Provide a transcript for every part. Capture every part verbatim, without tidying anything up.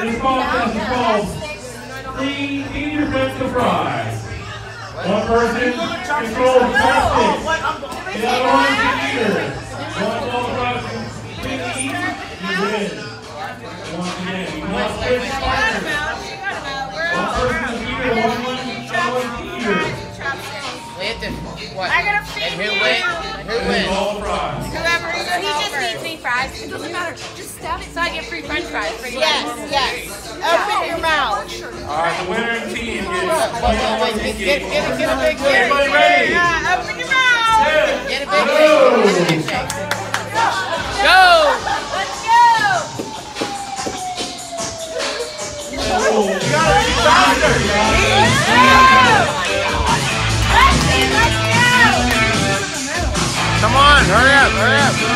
This contest is called Three Senior Pets to Prize. One person controls the stick. The other one is the eater. One ball across between the each, you win. Once again, you must switch partners. One person is eater, one one is eater. What? I gotta feed and who wins? Who wins? Whoever eats so he just needs three fries. It doesn't matter. Just stab it. So I get free French fries. For yes, yes. Open your mouth. All right, the winning team gets. Get, get, get, get a big shake. Everybody ready? Yeah, open your mouth. Get a big shake. Get a big shake. Go! Let's go. Oh, you gotta be faster. Come on, hurry up, hurry up. Come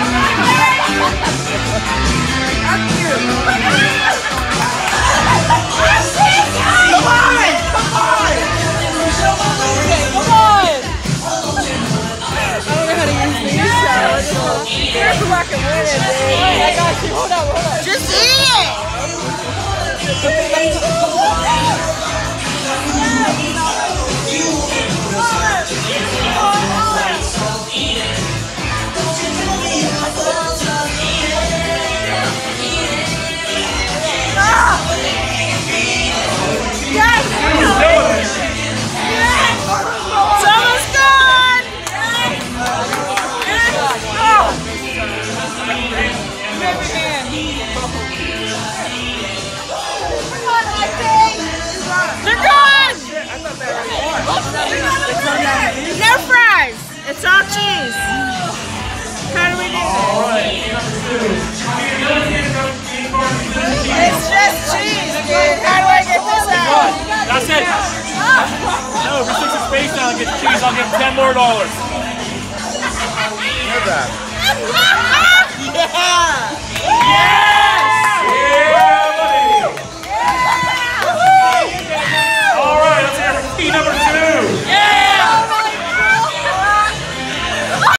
on! Come on! Come on! I don't know how to use these, so here's who I can win it, babe. I got you. Hold on, hold on. Just eat it! No fries! It's all cheese! How do we do this? Alright, number two. It's just cheese, dude! How do I get this out? That's it! No, if he sticks his face down and gets cheese, I'll give him ten more dollars. Here's that.